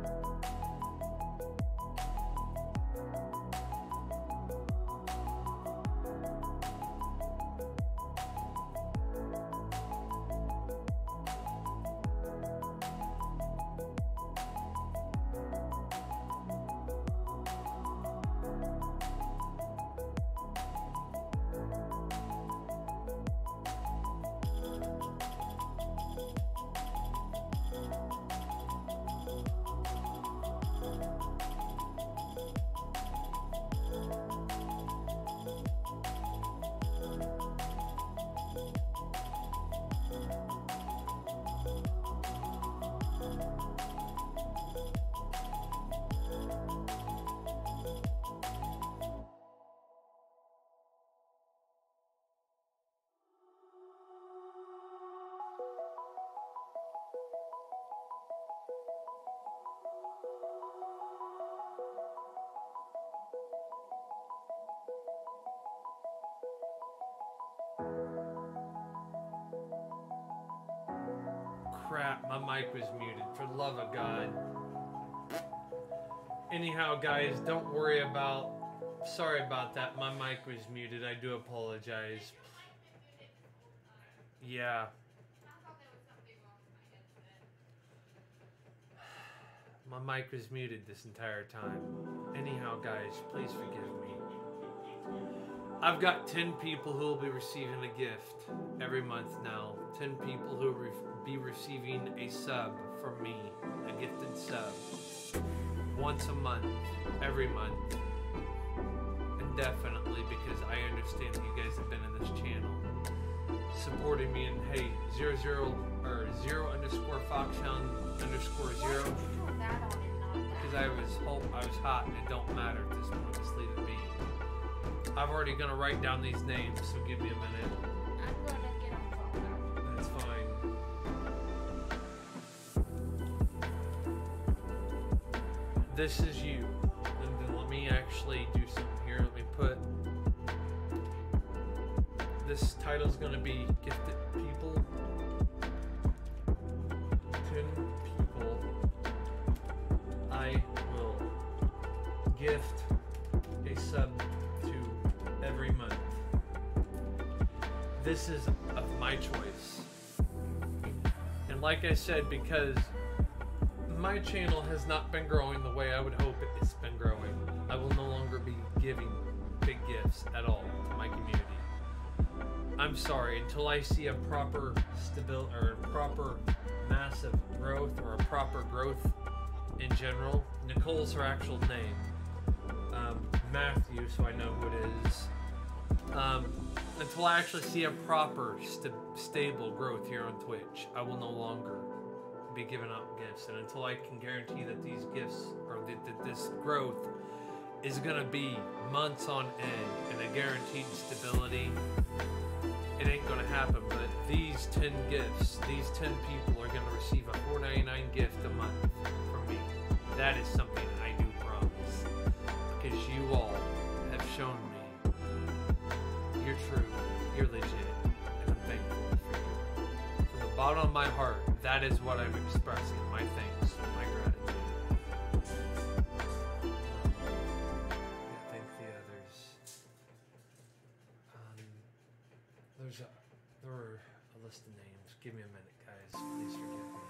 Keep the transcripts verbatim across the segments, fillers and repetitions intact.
Crap, my mic was muted, for the love of God. Anyhow, guys, don't worry about, sorry about that, my mic was muted, I do apologize. Yeah. My mic was muted this entire time. Anyhow, guys, please forgive me. I've got ten people who will be receiving a gift every month now. ten people who will re be receiving a sub from me, a gifted sub. Once a month, every month. Indefinitely, because I understand that you guys have been in this channel. Supporting me, and hey, zero zero or zero underscore foxhound underscore zero. Because I was hope I was hot and it don't matter at this point, just leave it be. I'm already gonna write down these names, so give me a minute. I'm gonna get on phone. That's fine. This is you. And then let me actually do something here. Let me put this title's gonna be Gifted People. ten people I will gift a sub to every month. This is of my choice. And like I said, because my channel has not been growing the way I would hope it's been growing, I will no longer be giving big gifts at all to my community. I'm sorry, until I see a proper stabil or proper massive growth or a proper growth in general. Nicole's her actual name. Um, Matthew, so I know who it is. Um, until I actually see a proper st stable growth here on Twitch, I will no longer be giving out gifts. And until I can guarantee that these gifts or that, that this growth is gonna be months on end and a guaranteed stability, it ain't gonna happen. But these ten gifts, these ten people are gonna receive a four ninety-nine gift a month from me. That is something I do promise, because you all have shown me you're true, you're legit, and I'm thankful for you. From the bottom of my heart, that is what I'm expressing. My thanks, my gratitude. I thank the others. Um, there's a, there were a list of names. Give me a minute, guys. Please forgive me.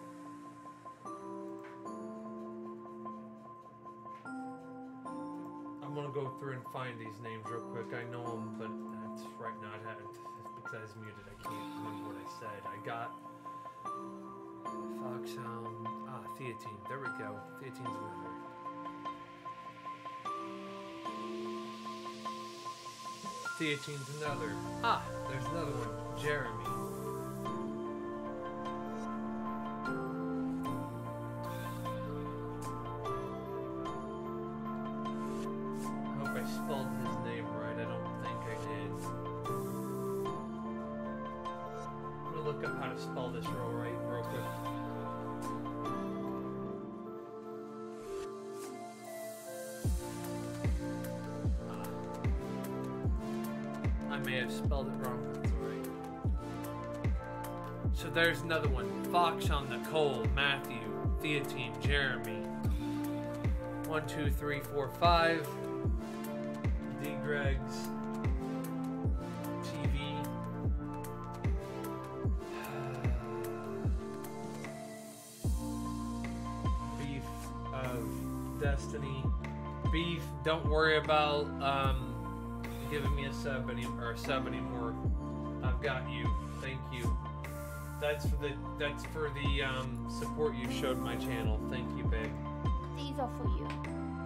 I'm gonna go through and find these names real quick. I know them, but that's right now. I haven't, because I was muted. I can't remember what I said. I got Foxhound. Ah, Theatine. There we go. Theatine's winner. Theatine's another. Ah, there's another one. Jeremy. I hope I spelled his name right. I don't think I did. I'm gonna look up how to spell this real right, real quick. I may have spelled it wrong, but it's alright. So there's another one. Foxon, Nicole, Matthew, Theatine, Jeremy. One, two, three, four, five. D. Greg's. T V. Beef of Destiny. Beef, don't worry about um, giving me a sub any or a sub anymore. I've got you. Thank you. That's for the that's for the um, support you showed my channel. Thank you, babe. These are for you.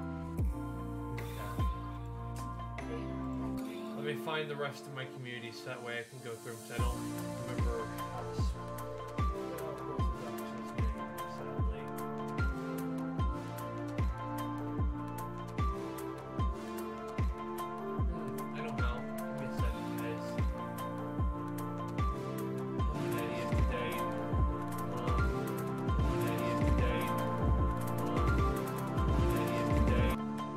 Let me find the rest of my community so that way I can go through them. 'Cause I don't remember how to spell Orthodox's name suddenly. Hmm, I don't know. Give me a second, guys. One idiot today. Um, one idiot today. Um, one idiot today.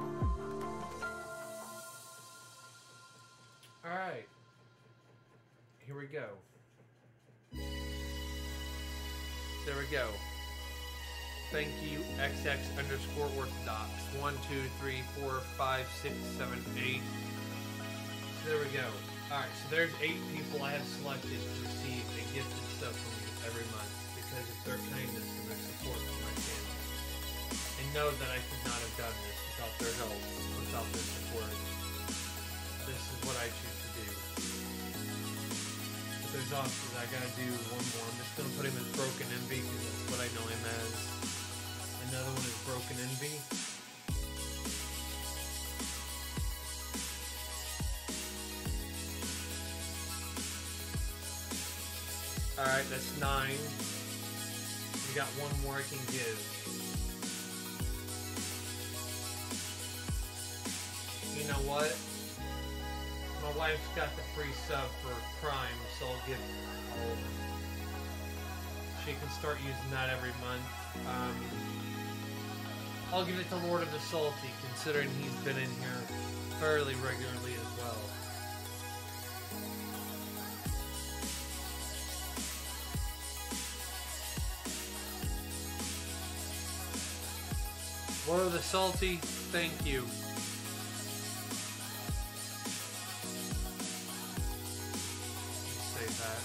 Alright. Here we go. There we go. Thank you, X X underscore Orthodox. One, two, three, four, five, six, seven, eight. So there we go. Alright, so there's eight people I have selected to receive a gifted stuff from me every month because of their kindness and their support for my channel. And know that I could not have done this without their help, without their support. This is what I choose to do. But there's options. I gotta do one more. I'm just gonna put him as Broken Envy because that's what I know him as. Another one is Broken Envy. Alright, that's nine. We got one more I can give. You know what? My wife's got the free sub for Prime, so I'll give her. She can start using that every month. Um, I'll give it to Lord of the Salty, considering he's been in here fairly regularly as well. Lord of the Salty, thank you. Save that.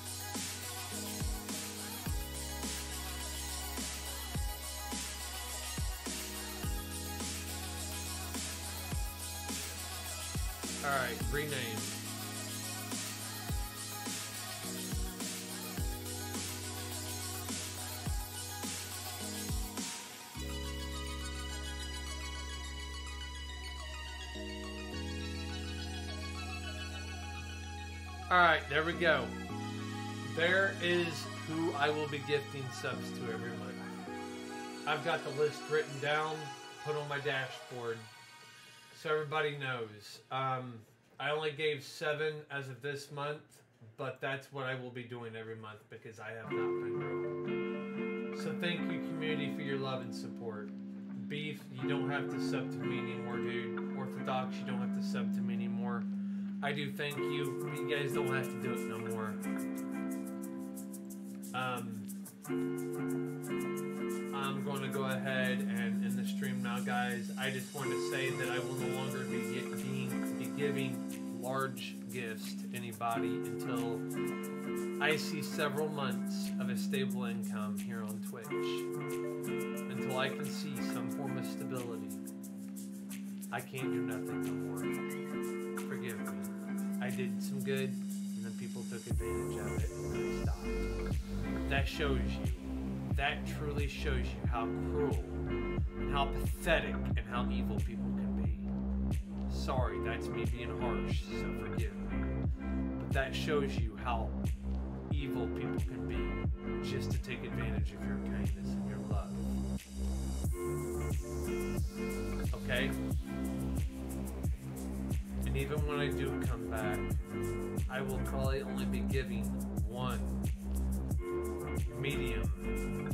Alright, rename. Alright, there we go. There is who I will be gifting subs to every month. I've got the list written down, put on my dashboard, so everybody knows. Um, I only gave seven as of this month, but that's what I will be doing every month because I have not been growing. So thank you, community, for your love and support. Beef, you don't have to sub to me anymore, dude. Orthodox, you don't have to sub to me anymore. I do thank you, but you guys don't have to do it no more. Um, I'm going to go ahead and end the stream now, guys. I just want to say that I will no longer be, being, be giving large gifts to anybody until I see several months of a stable income here on Twitch. Until I can see some form of stability. I can't do nothing no more. Forgive me. I did some good, and then people took advantage of it, and then I stopped. That shows you, that truly shows you how cruel, and how pathetic, and how evil people can be. Sorry, that's me being harsh, so forgive me. But that shows you how evil people can be, just to take advantage of your kindness and your love. Okay? And even when I do come back, I will probably only be giving one medium.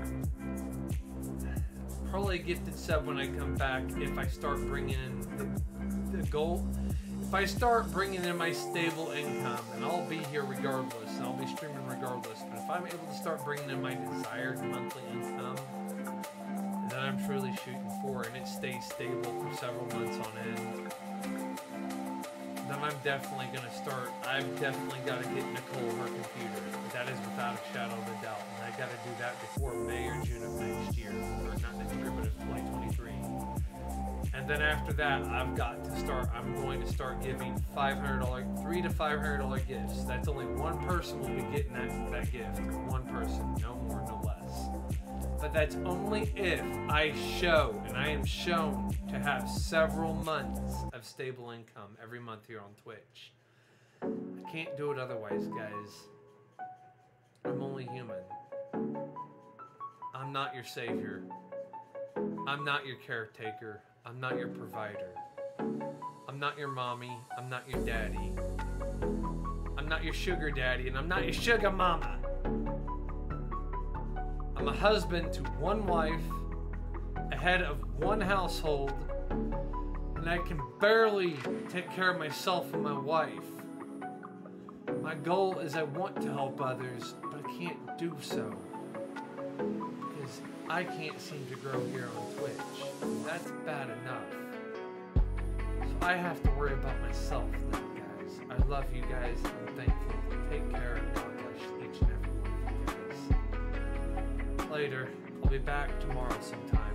Probably a gifted sub when I come back if I start bringing in the, the goal. If I start bringing in my stable income, and I'll be here regardless, and I'll be streaming regardless. But if I'm able to start bringing in my desired monthly income that I'm truly shooting for, and it stays stable for several months on end, then I'm definitely going to start. I've definitely got to get Nicole her computer. That is without a shadow of a doubt. And I got to do that before May or June of next year. Or not next year, but it's twenty twenty-three. And then after that, I've got to start, I'm going to start giving five hundred dollars, three to five hundred dollars gifts. That's only one person will be getting that, that gift. One person, no more, no less. But that's only if I show, and I am shown to have several months of stable income every month here on Twitch. I can't do it otherwise, guys. I'm only human. I'm not your savior. I'm not your caretaker. I'm not your provider. I'm not your mommy. I'm not your daddy. I'm not your sugar daddy, and I'm not your sugar mama. I'm a husband to one wife, a head of one household, and I can barely take care of myself and my wife. My goal is I want to help others, but I can't do so because I can't seem to grow here on Twitch. That's bad enough. So I have to worry about myself now, guys. I love you guys. I'm thankful. Take care, and God bless each and every one of you guys. Later. I'll be back tomorrow sometime.